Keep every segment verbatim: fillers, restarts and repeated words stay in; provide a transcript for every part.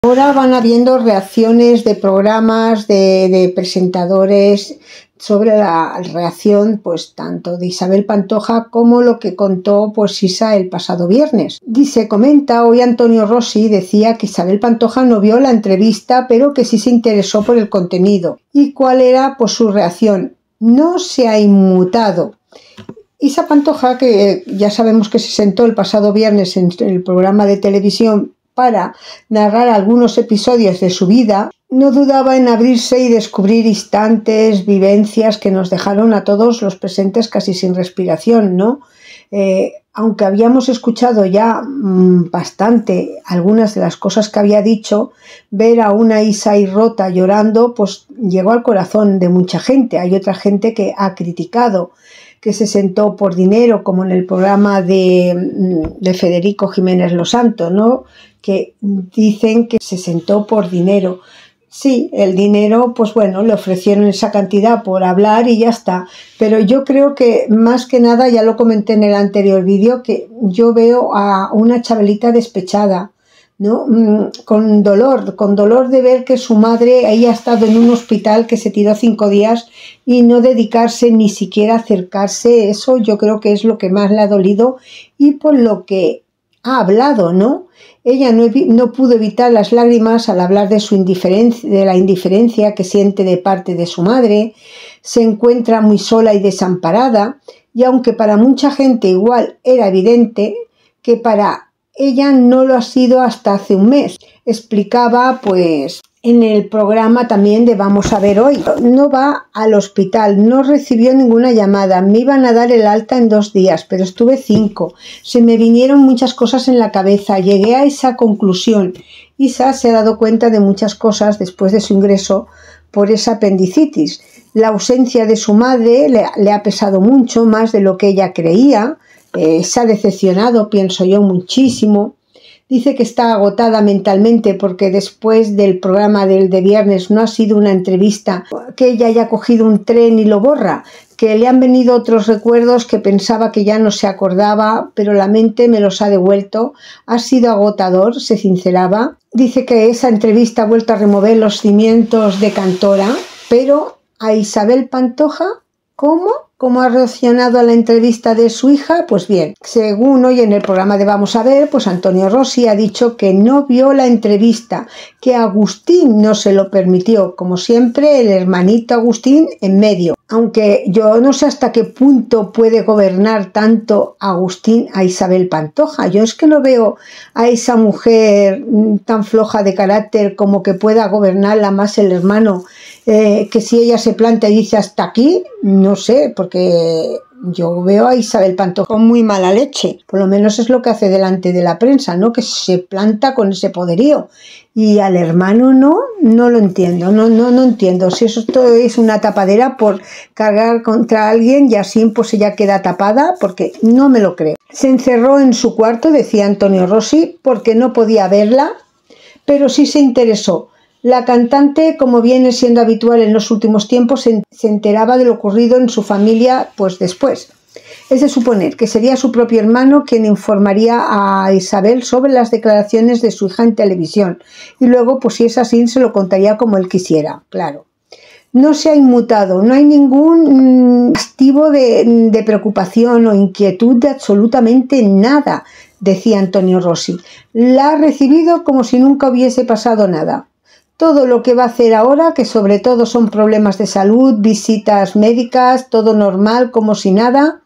Ahora van habiendo reacciones de programas, de, de presentadores sobre la reacción, pues tanto de Isabel Pantoja como lo que contó pues Isa el pasado viernes. Dice, comenta, hoy Antonio Rossi decía que Isabel Pantoja no vio la entrevista, pero que sí se interesó por el contenido. ¿Y cuál era pues su reacción? No se ha inmutado. Isa Pantoja, que ya sabemos que se sentó el pasado viernes en el programa de televisión para narrar algunos episodios de su vida, no dudaba en abrirse y descubrir instantes, vivencias que nos dejaron a todos los presentes casi sin respiración, ¿no? Eh, aunque habíamos escuchado ya mmm, bastante algunas de las cosas que había dicho, ver a una Isa ahí rota llorando, pues llegó al corazón de mucha gente. Hay otra gente que ha criticado que se sentó por dinero, como en el programa de, de Federico Jiménez Losanto, ¿no? Que dicen que se sentó por dinero. Sí, el dinero, pues bueno, le ofrecieron esa cantidad por hablar y ya está. Pero yo creo que más que nada, ya lo comenté en el anterior vídeo, que yo veo a una Chabelita despechada, ¿no? Con dolor, con dolor de ver que su madre ahí ha estado en un hospital que se tiró cinco días y no dedicarse ni siquiera a acercarse. Eso yo creo que es lo que más le ha dolido y por lo que ha hablado, ¿no? Ella no, no pudo evitar las lágrimas al hablar de su indiferencia, de la indiferencia que siente de parte de su madre. Se encuentra muy sola y desamparada, y aunque para mucha gente igual era evidente, que para ella no lo ha sido hasta hace un mes. Explicaba pues en el programa también de Vamos a ver hoy. No va al hospital, no recibió ninguna llamada, me iban a dar el alta en dos días, pero estuve cinco. Se me vinieron muchas cosas en la cabeza, llegué a esa conclusión. Isa se ha dado cuenta de muchas cosas después de su ingreso por esa apendicitis. La ausencia de su madre le, le ha pesado mucho, más de lo que ella creía. Eh, se ha decepcionado, pienso yo, muchísimo. Dice que está agotada mentalmente porque después del programa del de viernes no ha sido una entrevista, que ella haya cogido un tren y lo borra, que le han venido otros recuerdos que pensaba que ya no se acordaba, pero la mente me los ha devuelto. Ha sido agotador, se sinceraba. Dice que esa entrevista ha vuelto a remover los cimientos de Cantora, pero a Isabel Pantoja, ¿cómo? ¿Cómo ha reaccionado a la entrevista de su hija? Pues bien, según hoy en el programa de Vamos a ver, pues Antonio Rossi ha dicho que no vio la entrevista, que Agustín no se lo permitió, como siempre el hermanito Agustín en medio. Aunque yo no sé hasta qué punto puede gobernar tanto Agustín a Isabel Pantoja. Yo es que no veo a esa mujer tan floja de carácter como que pueda gobernarla más el hermano, eh, que si ella se planta y dice hasta aquí, no sé, porque yo veo a Isabel Pantoja con muy mala leche. Por lo menos es lo que hace delante de la prensa, ¿no? Que se planta con ese poderío. Y al hermano no, no lo entiendo, no, no, no entiendo. Si eso todo es una tapadera por cargar contra alguien y así pues ella queda tapada, porque no me lo creo. Se encerró en su cuarto, decía Antonio Rossi, porque no podía verla, pero sí se interesó. La cantante, como viene siendo habitual en los últimos tiempos, se enteraba de lo ocurrido en su familia pues después. Es de suponer que sería su propio hermano quien informaría a Isabel sobre las declaraciones de su hija en televisión y luego, pues si es así, se lo contaría como él quisiera, claro. No se ha inmutado, no hay ningún motivo de, de preocupación o inquietud de absolutamente nada, decía Antonio Rossi. La ha recibido como si nunca hubiese pasado nada. Todo lo que va a hacer ahora, que sobre todo son problemas de salud, visitas médicas, todo normal, como si nada.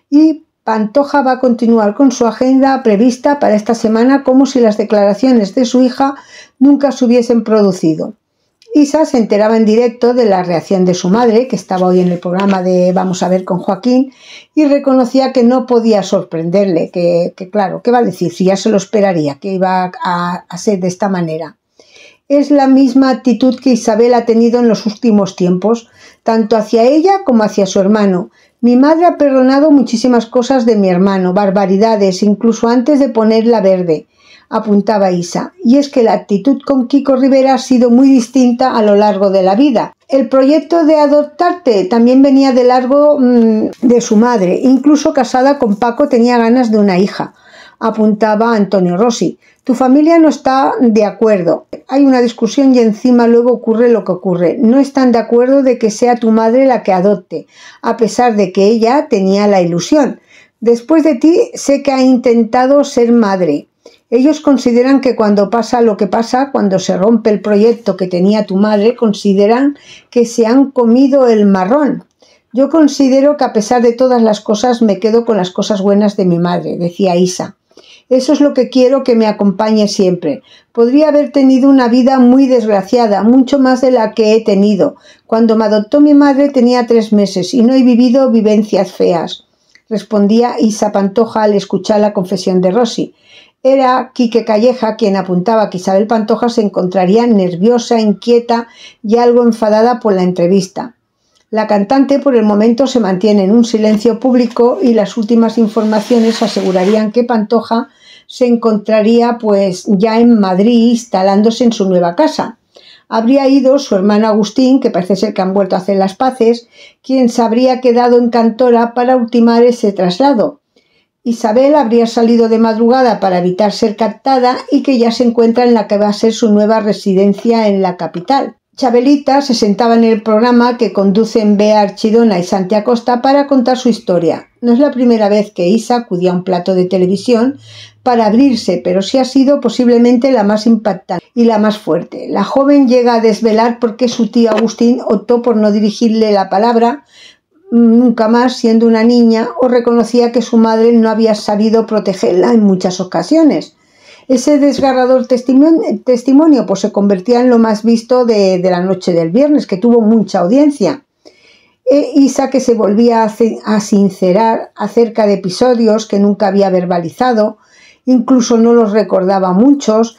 Y Pantoja va a continuar con su agenda prevista para esta semana como si las declaraciones de su hija nunca se hubiesen producido. Isa se enteraba en directo de la reacción de su madre, que estaba hoy en el programa de Vamos a ver con Joaquín, y reconocía que no podía sorprenderle, que, que claro, ¿qué va a decir? Si ya se lo esperaría, que iba a, a ser de esta manera. Es la misma actitud que Isabel ha tenido en los últimos tiempos, tanto hacia ella como hacia su hermano. Mi madre ha perdonado muchísimas cosas de mi hermano, barbaridades, incluso antes de ponerla verde, apuntaba Isa. Y es que la actitud con Kiko Rivera ha sido muy distinta a lo largo de la vida. El proyecto de adoptarte también venía de largo mmm, de su madre. Incluso casada con Paco tenía ganas de una hija. apuntaba Antonio Rossi. Tu familia no está de acuerdo. Hay una discusión y encima luego ocurre lo que ocurre. No están de acuerdo de que sea tu madre la que adopte, a pesar de que ella tenía la ilusión. Después de ti, sé que ha intentado ser madre. Ellos consideran que cuando pasa lo que pasa, cuando se rompe el proyecto que tenía tu madre, consideran que se han comido el marrón. Yo considero que a pesar de todas las cosas me quedo con las cosas buenas de mi madre, decía Isa. Eso es lo que quiero que me acompañe siempre. Podría haber tenido una vida muy desgraciada, mucho más de la que he tenido. Cuando me adoptó mi madre tenía tres meses y no he vivido vivencias feas, respondía Isa Pantoja al escuchar la confesión de Rossi. Era Quique Calleja quien apuntaba que Isabel Pantoja se encontraría nerviosa, inquieta y algo enfadada por la entrevista. La cantante por el momento se mantiene en un silencio público y las últimas informaciones asegurarían que Pantoja se encontraría pues ya en Madrid instalándose en su nueva casa. Habría ido su hermano Agustín, que parece ser que han vuelto a hacer las paces, quien se habría quedado en Cantora para ultimar ese traslado. Isabel habría salido de madrugada para evitar ser captada y que ya se encuentra en la que va a ser su nueva residencia en la capital. Chabelita se sentaba en el programa que conducen Bea Archidona y Santi Acosta para contar su historia. No es la primera vez que Isa acudía a un plato de televisión para abrirse, pero sí ha sido posiblemente la más impactante y la más fuerte. La joven llega a desvelar por qué su tío Agustín optó por no dirigirle la palabra nunca más siendo una niña, o reconocía que su madre no había sabido protegerla en muchas ocasiones. Ese desgarrador testimonio, testimonio pues se convertía en lo más visto de, de la noche del viernes, que tuvo mucha audiencia. E Isa, que se volvía a, a sincerar acerca de episodios que nunca había verbalizado, incluso no los recordaba muchos,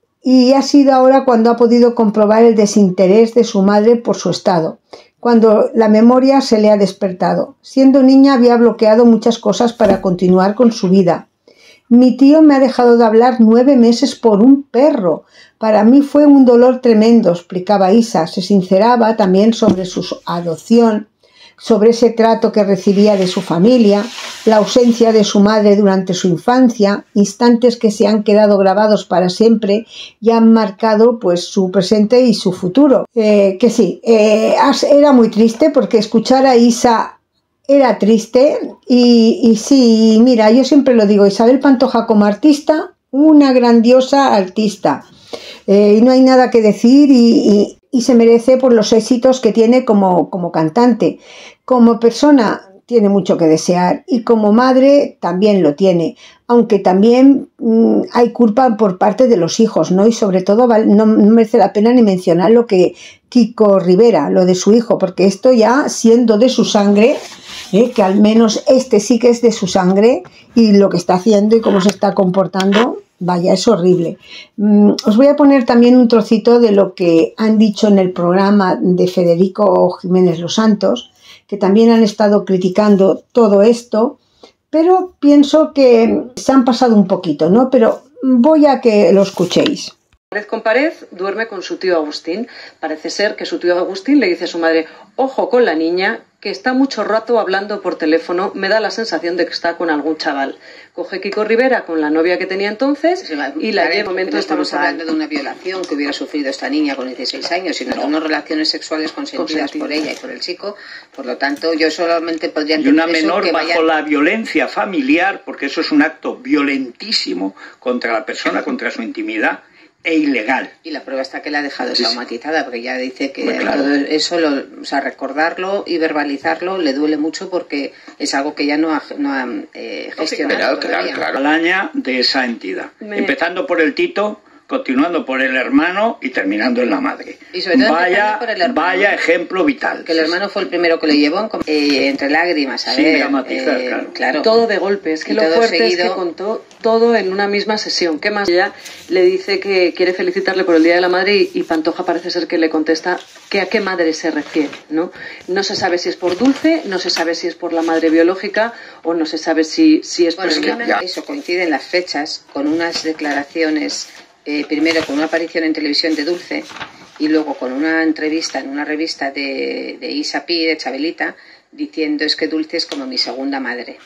y ha sido ahora cuando ha podido comprobar el desinterés de su madre por su estado, cuando la memoria se le ha despertado. Siendo niña había bloqueado muchas cosas para continuar con su vida. Mi tío me ha dejado de hablar nueve meses por un perro. Para mí fue un dolor tremendo, explicaba Isa. Se sinceraba también sobre su adopción, sobre ese trato que recibía de su familia, la ausencia de su madre durante su infancia, instantes que se han quedado grabados para siempre y han marcado pues su presente y su futuro. Eh, que sí, eh, era muy triste porque escuchar a Isa era triste y, y sí, mira, yo siempre lo digo, Isabel Pantoja como artista, una grandiosa artista. Eh, y no hay nada que decir y, y, y se merece por los éxitos que tiene como, como cantante. Como persona tiene mucho que desear y como madre también lo tiene, aunque también mmm, hay culpa por parte de los hijos, ¿no? Y sobre todo no, no merece la pena ni mencionar lo que Kiko Rivera, lo de su hijo, porque esto ya siendo de su sangre, ¿eh? Que al menos este sí que es de su sangre y lo que está haciendo y cómo se está comportando, vaya, es horrible. Mm, os voy a poner también un trocito de lo que han dicho en el programa de Federico Jiménez Los Santos, que también han estado criticando todo esto, pero pienso que se han pasado un poquito, ¿no? Pero voy a que lo escuchéis. Pared con pared duerme con su tío Agustín. Parece ser que su tío Agustín le dice a su madre, ojo con la niña, que está mucho rato hablando por teléfono, me da la sensación de que está con algún chaval. Coge Kiko Rivera con la novia que tenía entonces sí, y la lleva. No estamos hablando de una violación que hubiera sufrido esta niña con dieciséis años, sino no. de unas relaciones sexuales consentidas por ella y por el chico. Por lo tanto, yo solamente podría entender. Y una menor que bajo vaya... la violencia familiar, porque eso es un acto violentísimo contra la persona, contra su intimidad. E ilegal. Y la prueba está que la ha dejado sí, traumatizada, porque ya dice que pues claro. todo eso, lo, o sea, recordarlo y verbalizarlo le duele mucho porque es algo que ya no ha, no ha eh, gestionado. Claro, claro, claro. Alaña de esa entidad. Me... Empezando por el Tito, continuando por el hermano y terminando en la madre. Y sobre todo vaya, por el hermano, vaya ejemplo vital. Que el hermano fue el primero que lo llevó eh, entre lágrimas, a Sin ver, dramatizar, eh, claro. claro. Todo de golpe, es que y lo fuerte seguido. Es que contó todo en una misma sesión. ¿Qué más? Ella le dice que quiere felicitarle por el Día de la Madre y, y Pantoja parece ser que le contesta que a qué madre se refiere, ¿no? No se sabe si es por Dulce, no se sabe si es por la madre biológica o no se sabe si, si es bueno, por... Es que eso coincide en las fechas con unas declaraciones, eh, primero con una aparición en televisión de Dulce y luego con una entrevista en una revista de, de Isa Pi, de Chabelita, diciendo es que Dulce es como mi segunda madre.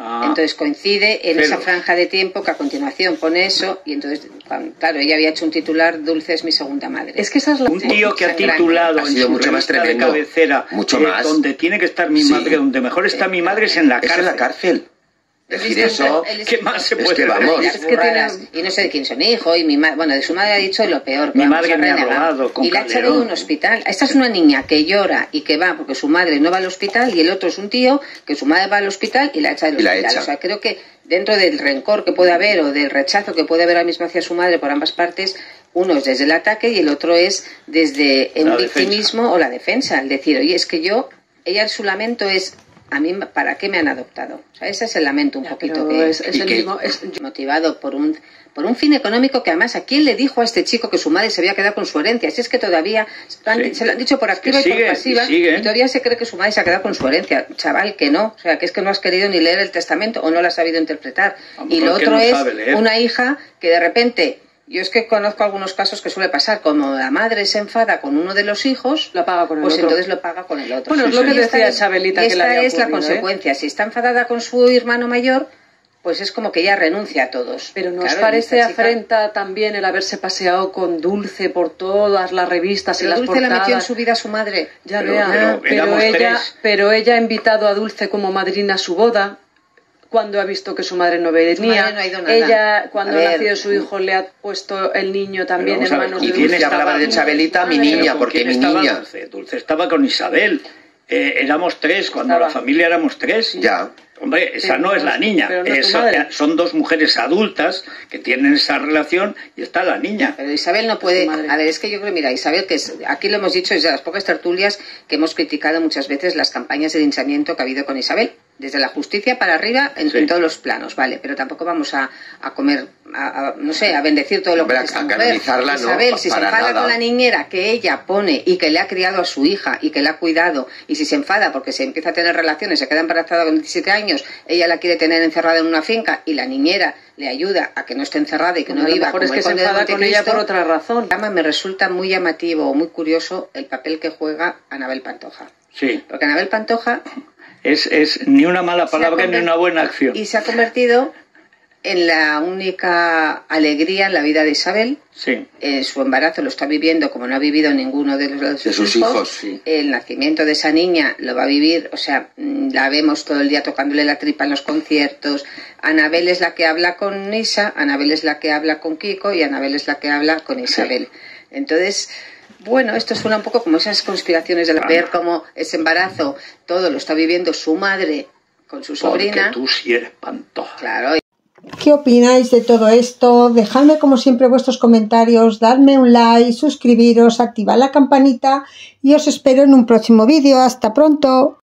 Ah, entonces coincide en celos. Esa franja de tiempo que a continuación pone eso y entonces, cuando, claro, ella había hecho un titular, Dulce es mi segunda madre. Es que esa es la... Un tío que ha titulado ha sido en mucho su más revista tremendo, de cabecera, mucho eh, más. donde tiene que estar mi sí. madre, donde mejor está mi madre es en la cárcel. Es en la cárcel. Es decir, eso, ¿qué más se puede es que vamos, es que tiene... y no sé de quién son hijos, y mi madre, bueno, de su madre ha dicho lo peor. Mi madre me ha robado con y la ha echado de un hospital. Esta es una niña que llora y que va porque su madre no va al hospital, y el otro es un tío que su madre va al hospital y la echa del hospital. Echa. O sea, creo que dentro del rencor que puede haber o del rechazo que puede haber ahora mismo hacia su madre por ambas partes, uno es desde el ataque y el otro es desde un victimismo o la defensa. El decir, oye, es que yo, ella su lamento es... a mí, ¿para qué me han adoptado? O sea, ese es el lamento un ya, poquito que es, es el que, mismo, es... motivado por un por un fin económico que además, ¿a quién le dijo a este chico que su madre se había quedado con su herencia? Si es que todavía han, sí. se lo han dicho por activa es que y sigue, por pasiva y, y todavía se cree que su madre se ha quedado con su herencia. Chaval, que no. O sea, que es que no has querido ni leer el testamento o no lo has sabido interpretar. Y lo otro no es una hija que de repente... Yo es que conozco algunos casos que suele pasar, como la madre se enfada con uno de los hijos, lo paga con el pues otro. entonces lo paga con el otro. Bueno, es lo que decía Chabelita, que la esta es la consecuencia. ¿eh? Si está enfadada con su hermano mayor, pues es como que ella renuncia a todos. Pero ¿nos claro, parece afrenta chica... también el haberse paseado con Dulce por todas las revistas pero y las Dulce portadas? la metió en su vida a su madre. Ya pero, vea, pero, pero, ella, pero ella ha invitado a Dulce como madrina a su boda. Cuando ha visto que su madre no venía, su madre no ha ido nada. Ella, cuando ha nacido su hijo, le ha puesto el niño también en manos de Dulce. Y Dulce hablaba de Chabelita, mi niña, porque mi niña... Dulce? Dulce estaba con Isabel. Eh, éramos tres, cuando estaba. La familia éramos tres. Ya. Hombre, esa sí, no es la niña. No es Eso, son dos mujeres adultas que tienen esa relación y está la niña. Pero Isabel no puede... A ver, es que yo creo, mira, Isabel, que es, aquí lo hemos dicho desde las pocas tertulias que hemos criticado muchas veces las campañas de linchamiento que ha habido con Isabel. Desde la justicia para arriba en, sí. en todos los planos, vale, pero tampoco vamos a, a comer, a, a, no sé, a bendecir todo lo que es esta mujer. Isabel, no, si se enfada nada. Con la niñera que ella pone y que le ha criado a su hija y que le ha cuidado, y si se enfada porque se empieza a tener relaciones, se queda embarazada con diecisiete años, ella la quiere tener encerrada en una finca y la niñera le ayuda a que no esté encerrada y que no viva. A lo mejor es que se enfada con ella por otra razón. Me resulta muy llamativo o muy curioso el papel que juega Anabel Pantoja. Sí. Porque Anabel Pantoja... Es, es ni una mala palabra ni una buena acción. Y se ha convertido en la única alegría en la vida de Isabel. Sí. Eh, su embarazo lo está viviendo como no ha vivido ninguno de, los, de sus, de sus hijos. hijos sí. El nacimiento de esa niña lo va a vivir, o sea, la vemos todo el día tocándole la tripa en los conciertos. Anabel es la que habla con Isa, Anabel es la que habla con Kiko y Anabel es la que habla con Isabel. Sí. Entonces... Bueno, esto suena un poco como esas conspiraciones de la ver cómo ese embarazo todo lo está viviendo su madre con su sobrina. Porque tú sí eres Pantoja. Claro. ¿Qué opináis de todo esto? Dejadme como siempre vuestros comentarios, dadme un like, suscribiros, activad la campanita y os espero en un próximo vídeo. ¡Hasta pronto!